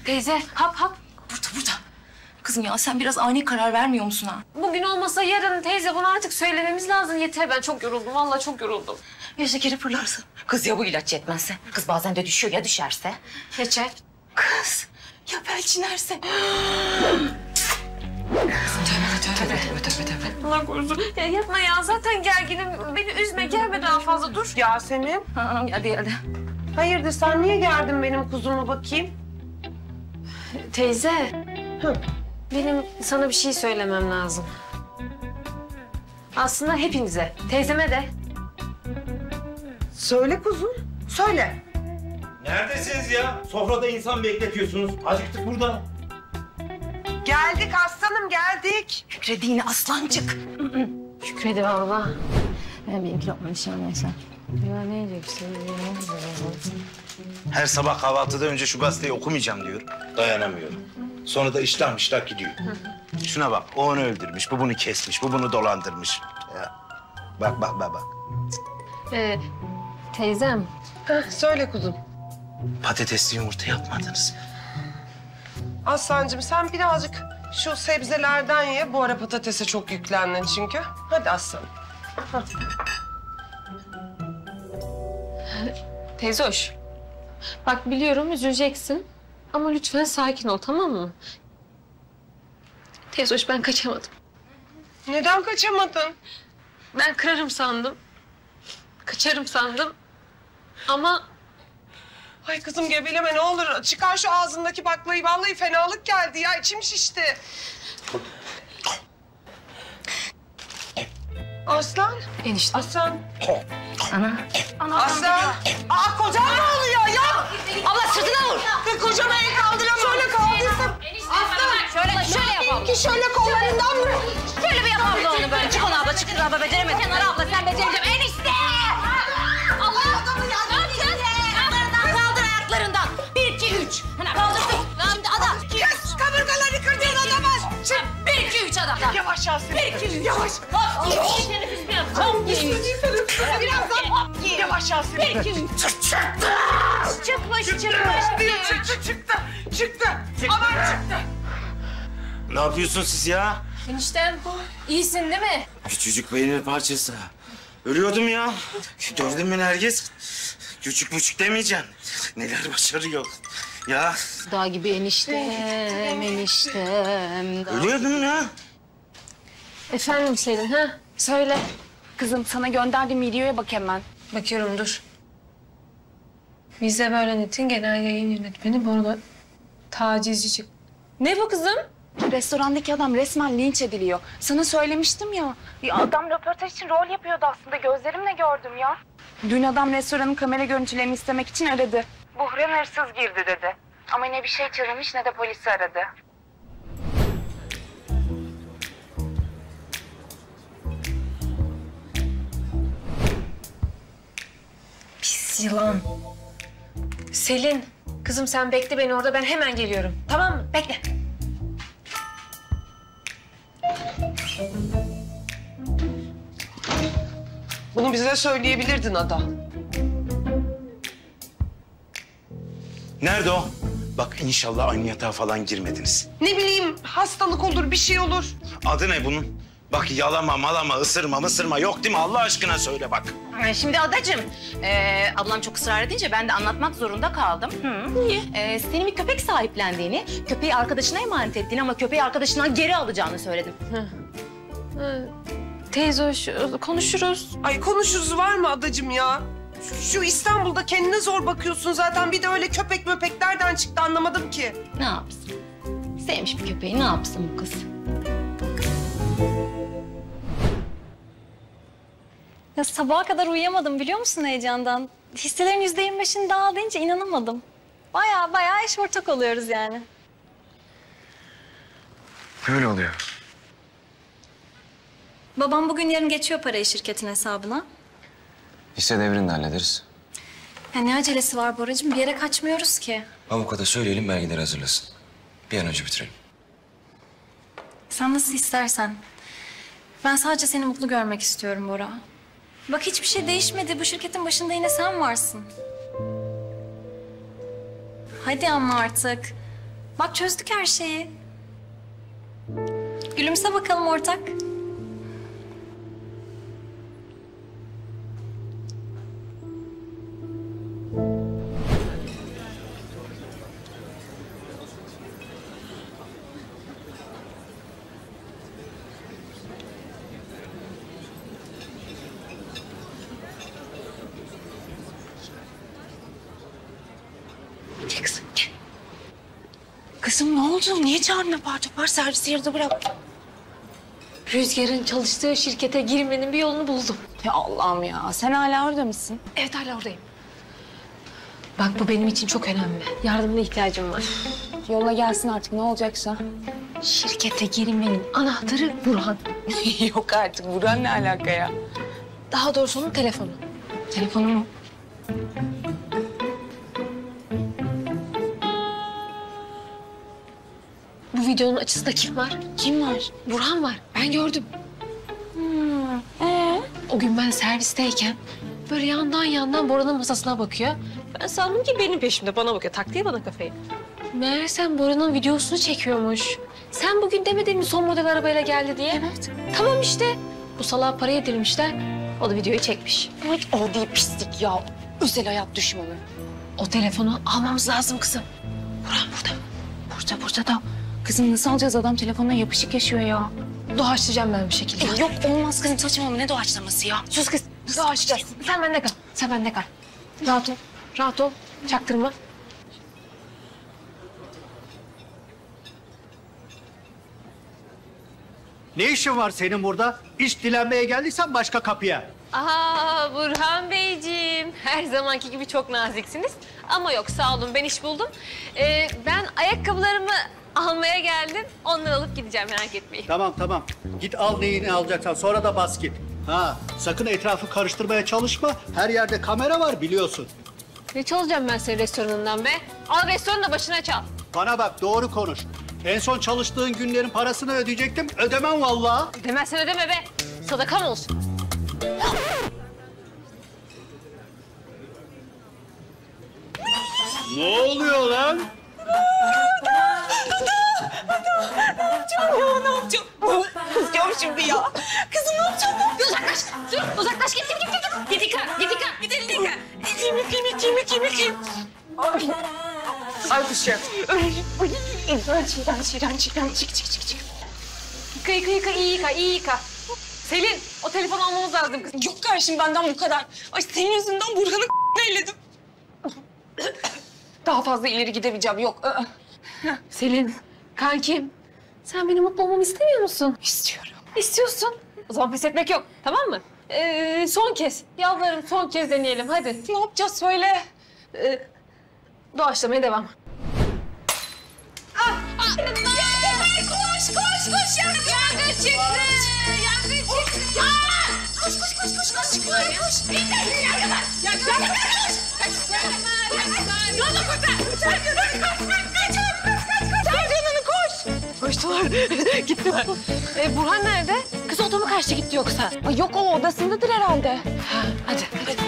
Teyze hap. Burada. Kızım ya sen biraz ani karar vermiyor musun ha? Bugün olmasa yarın teyze bunu artık söylememiz lazım. Yeter ben çok yoruldum. Vallahi çok yoruldum. Ya şekeri fırlarsın. Kız ya bu ilaç yetmezse? Kız bazen de düşüyor ya düşerse? Geçer. Kız ya felçinerse? Tövbe. Allah korusun. Ya yapma ya. Zaten gerginim. Beni üzme. Gelme daha fazla. Dur. Yasemin. Geldi. Hayırdır sen niye geldin benim kuzumu bakayım? Teyze. Hı. Benim sana bir şey söylemem lazım. Aslında hepinize. Teyzeme de. Söyle kuzum. Söyle. Neredesiniz ya? Sofrada insan bekletiyorsunuz. Acıktık burada. Geldik aslanım geldik. Şükrediğine aslancık. Şükredi valla. Benimki lokma neyse. Ya ne diyeceksin? Her sabah kahvaltıda önce şu gazeteyi okumayacağım diyor. Dayanamıyorum. Sonra da iştah gidiyor. Şuna bak, o onu öldürmüş, bu bunu kesmiş, bu bunu dolandırmış. Ya. Bak. Teyzem. Söyle kuzum. Patatesli yumurta yapmadınız. Aslancığım sen birazcık şu sebzelerden ye. Bu ara patatese çok yüklendin çünkü. Hadi aslanım. Teyze hoş. Bak biliyorum üzüleceksin. Ama lütfen sakin ol tamam mı? Teyze hoş ben kaçamadım. Neden kaçamadın? Ben kırarım sandım. Kaçarım sandım. Ama Ay kızım gebeleme ne olur. Çıkar şu ağzındaki baklayı. Vallahi fenalık geldi ya. İçim şişti. Aslan. enişte. Aslan. Ana. Aslan. Aa kocam ne oluyor ya? Allah sırtına vur. Kocama el kaldıramam. Şöyle kaldırsam. Aslan. Şöyle yapalım. Ki şöyle kollarından mı? Şöyle bir yapalım da onu böyle. Çık onu abla, çık abla. Beceremedin. Kenar abla, sen beceremedin. Enişte! Allah! Kaldır ayaklarından. 1, 2, 3. Kaldırsın. Şimdi adam. Kes kaburgaları kırdığın adamı. Çık. 1, 2, 3 adam. Yavaş Yasemin. 1, 2, 3. Yavaş. Birazdan. Yavaş Yasemin. 1, 2, 3. Çıkmış. Çıktı. Aman çıktı. Ne yapıyorsun siz ya? Eniştem iyisin değil mi? Küçücük peynir parçası. Ölüyordum ya. Gördün mü Nergis? Küçük demeyeceğim. Neler başarıyor. Ya Dağ gibi eniştem. ölüyordum ya. Efendim Selin ha? Söyle. Kızım sana gönderdiğim videoya bak hemen. Bakıyorum dur. Bize böyle netin genel yayın yönetmeni bu arada tacizci çık. Ne bu kızım? Restorandaki adam resmen linç ediliyor. Sana söylemiştim ya. Ya adam röportaj için rol yapıyordu aslında. Gözlerimle gördüm ya. Dün adam restoranın kamera görüntülerini istemek için aradı. Buhran hırsız girdi dedi. Ama ne bir şey çalınmış ne de polisi aradı. Pis yılan. Selin, kızım sen bekle beni orada ben hemen geliyorum. Tamam mı? Bekle. Bunu bize söyleyebilirdin Ada. Nerede o? Bak inşallah aynı yatağa falan girmediniz. Ne bileyim hastalık olur, bir şey olur. Adı ne bunun? Bak yalama, malama, ısırma yok değil mi? Allah aşkına söyle bak. Şimdi adacığım, ablam çok ısrar edince ben de anlatmak zorunda kaldım. Niye? Senin bir köpek sahiplendiğini, köpeği arkadaşına emanet ettiğini ama köpeği arkadaşından geri alacağını söyledim. Teyze hoş, konuşuruz. Ay konuşuruz var mı adacığım ya? Şu İstanbul'da kendine zor bakıyorsun zaten. Bir de öyle köpek möpek nereden çıktı anlamadım ki. Ne yapsın? Sevmiş bir köpeği, ne yapsın bu kız? Ya sabaha kadar uyuyamadım biliyor musun heyecandan? Hisselerin %25'ini daha deyince inanamadım. Baya iş ortak oluyoruz yani. Öyle oluyor. Babam bugün yarın geçiyor parayı şirketin hesabına. Hisse devrini de hallederiz. Ya ne acelesi var Boracığım? Bir yere kaçmıyoruz ki. Avukata söyleyelim belgeleri hazırlasın. Bir an önce bitirelim. Sen nasıl istersen. Ben sadece seni mutlu görmek istiyorum Bora. Bak hiçbir şey değişmedi. Bu şirketin başında yine sen varsın. Hadi ama artık. Bak çözdük her şeyi. Gülümse bakalım ortak. Kızım ne oldu? Niye çağırdın apar topar? Servisi yarıda bırak. Rüzgar'ın çalıştığı şirkete girmenin bir yolunu buldum. Ya Allah'ım ya. Sen hala orada mısın? Evet, hala oradayım. Bak bu benim için çok önemli. Yardımına ihtiyacım var. Yolla gelsin artık ne olacaksa. Şirkete girmenin anahtarı Burhan. Yok artık. Burhan ne alaka ya? Daha doğrusu onun telefonu. Telefonu mu? Bu videonun açısında kim var? Kim var? Burhan var. Ben gördüm. O gün ben servisteyken böyle yandan Bora'nın masasına bakıyor. Ben sandım ki benim peşimde bana bakıyor. Tak diye bana kafayı. Meğersem Bora'nın videosunu çekiyormuş. Sen bugün demedin mi son model arabayla geldi diye? Evet. Tamam işte. Bu salağa para yedirmişler. O da videoyu çekmiş. Evet, o değil pislik ya. Özel hayat düşmanı. O telefonu almamız lazım kızım. Burhan burada. Burada da. Kızım nasıl alacağız? Adam telefonuna yapışık yaşıyor ya. Doğaçlayacağım ben bir şekilde. Yok olmaz kızım, saçmalama. Ne doğaçlaması ya? Sus kız. Doğaçlayacağız. Sen bende kal. Sen bende kal. Rahat ol. Rahat ol. Çaktırma. Ne işin var senin burada? İş dilenmeye geldiysen başka kapıya. Aha Burhan Beyciğim. Her zamanki gibi çok naziksiniz. Ama yok sağ olun ben iş buldum. Ben ayakkabılarımı almaya geldim. Onları alıp gideceğim merak etmeyin. Tamam. Git al neyini alacaksan sonra da bas git. Ha, sakın etrafı karıştırmaya çalışma. Her yerde kamera var biliyorsun. Ne çalacağım ben senin restoranından be? Al restoranın da başına çal. Bana bak doğru konuş. En son çalıştığın günlerin parasını ödeyecektim. Ödemem vallahi. Ödemezsen ödeme be. Sadakam olsun. Ne oluyor lan? Kızacağım şimdi ya. Kızım ne yapacağım? Uzaklaş. Dur uzaklaş git. Git yıka. Git elini yıka. Yıkayım. Ay kuşum. İğrenç. Çık. Yıka iyi yıka. Selin o telefonu almamız lazım kız. Yok karşım benden bu kadar. Ay senin yüzünden Burhan'ı elledim. Daha fazla ileri gidemeyeceğim. Yok. Selin, kankim. Sen benim mutlu olmamı istemiyor musun? İstiyorum. İstiyorsun. O zaman pes etmek yok. Tamam mı? Son kez. Yalvarırım son kez deneyelim. Hadi. Ne yapacağız söyle. Doğaçlamaya devam. Koş. Yangın çıktı. Koş. Yolunu kurtar. Koştular. Gittiler. Burhan nerede? Kız oda mı kaçtı gitti yoksa? Ay yok o odasındadır herhalde. Hadi.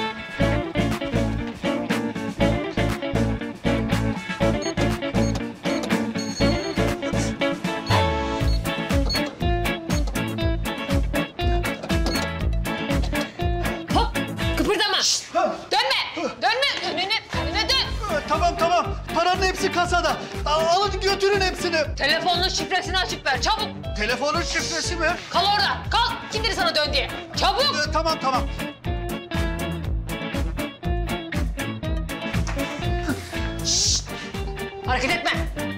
Hop. Kıpırdama. Dönme. Önüne dön. Tamam. Paranın hepsi kasada. Alın götürün hepsini. Telefonun şifresini açık ver. Çabuk. Telefonun şifresi mi? Kal orada. Kal. Kim dedi sana dön diye? Çabuk. Tamam. Hareket etme.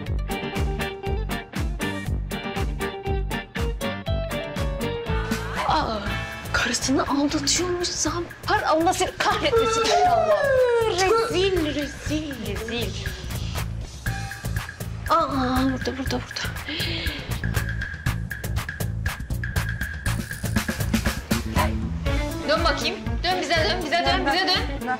Karısını aldatıyormuş zampar. Allah seni kahretmesin. Rezil. Burada. Dön bakayım. Dön bize dön.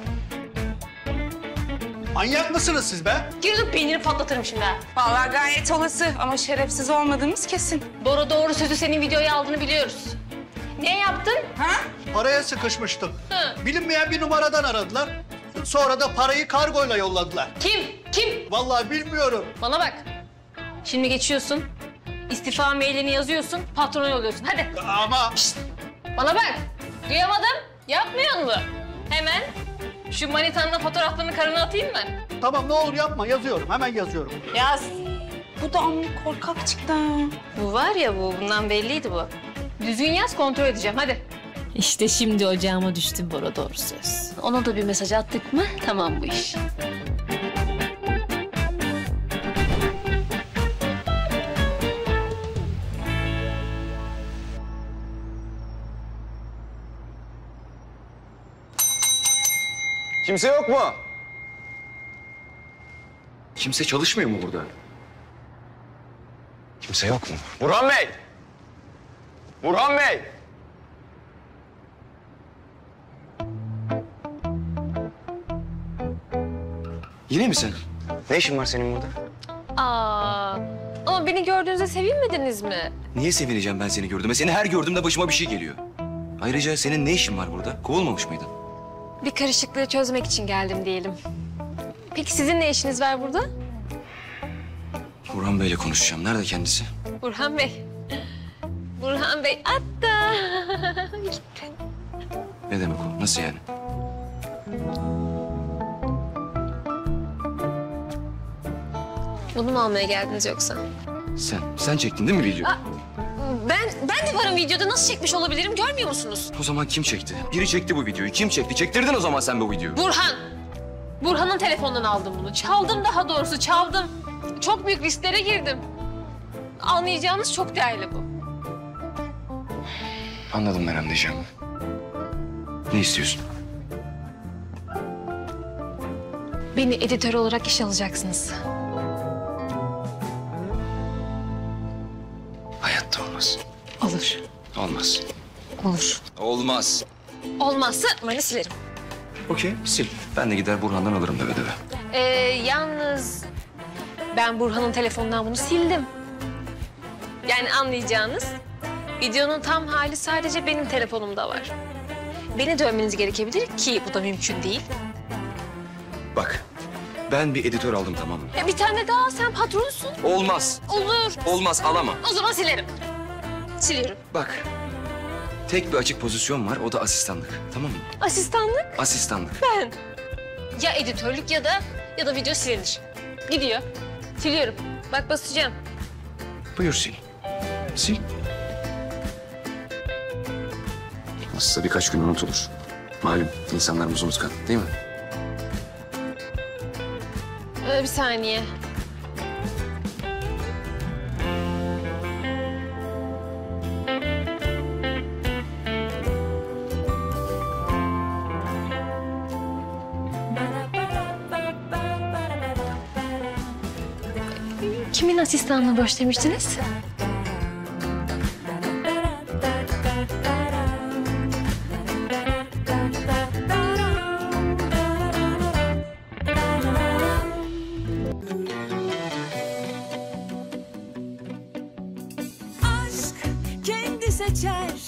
Manyak mısınız siz be? Girdim peynirini patlatırım şimdi ha. Vallahi gayet olası ama şerefsiz olmadığımız kesin. Bora doğru sözü senin videoya aldığını biliyoruz. Ne yaptın? Paraya sıkışmıştım. Hı. Bilinmeyen bir numaradan aradılar. Sonra da parayı kargoyla yolladılar. Kim? Vallahi bilmiyorum. Bana bak. Şimdi geçiyorsun. İstifa mailini yazıyorsun, patrona yolluyorsun. Hadi. Ama... Bana bak. Duyamadım. Yapmıyor musun? Hemen şu manitanla fotoğraflarını karına atayım mı? Tamam ne olur yapma yazıyorum hemen yazıyorum. Yaz. Bu da amma korkak çıktı. Bu var ya bu. Bundan belliydi bu. Düzgün yaz, kontrol edeceğim. Hadi. İşte şimdi ocağıma düştüm Bora, doğru söz. Ona da bir mesaj attık mı tamam bu iş. Kimse yok mu? Kimse çalışmıyor mu burada? Kimse yok mu? Burhan Bey! Burhan Bey! Yine mi sen? Ne işin var senin burada? Aa, ama beni gördüğünüzde sevinmediniz mi? Niye sevineceğim ben seni gördüğümde? Seni her gördüğümde başıma bir şey geliyor. Ayrıca senin ne işin var burada? Kovulmamış mıydın? Bir karışıklığı çözmek için geldim diyelim. Peki sizin ne işiniz var burada? Burhan Bey'le konuşacağım. Nerede kendisi? Burhan Bey. Burhan Bey hatta. Gitti. Ne demek o? Nasıl yani? Bunu mu almaya geldiniz yoksa? Sen çektin değil mi videoyu? Ben de varım videoda. Nasıl çekmiş olabilirim görmüyor musunuz? O zaman kim çekti? Biri çekti bu videoyu. Kim çekti? Çektirdin o zaman sen bu videoyu. Burhan. Burhan'ın telefonundan aldım bunu. Çaldım daha doğrusu çaldım. Çok büyük risklere girdim. Anlayacağınız çok değerli bu. Anladım Meryem diyeceğim. Ne istiyorsun? Beni editör olarak işe alacaksınız. Hayatta olmaz. Olur. Olmaz. Olur. Olmaz. Olmazsa beni silerim. Okey, sil. Ben de gider Burhan'dan alırım deve deve. Yalnız ben Burhan'ın telefonundan bunu sildim. Yani anlayacağınız videonun tam hali sadece benim telefonumda var. Beni dövmeniz gerekebilir ki bu da mümkün değil. Bak, ben bir editör aldım tamam mı? Bir tane daha sen patronsun. Olmaz. Olur. Olmaz, alamam. O zaman silerim. Siliyorum. Bak, tek bir açık pozisyon var, o da asistanlık. Tamam mı? Asistanlık Asistanlık. ben. Ya editörlük ya da video silinir. Gidiyor. Siliyorum. Bak basacağım. Buyur sil. Sil. Nasılsa birkaç gün unutulur. Malum insanlarımız unutkan değil mi? Bir saniye. Kimin asistanlığı boş demiştiniz? Aşk kendi seçer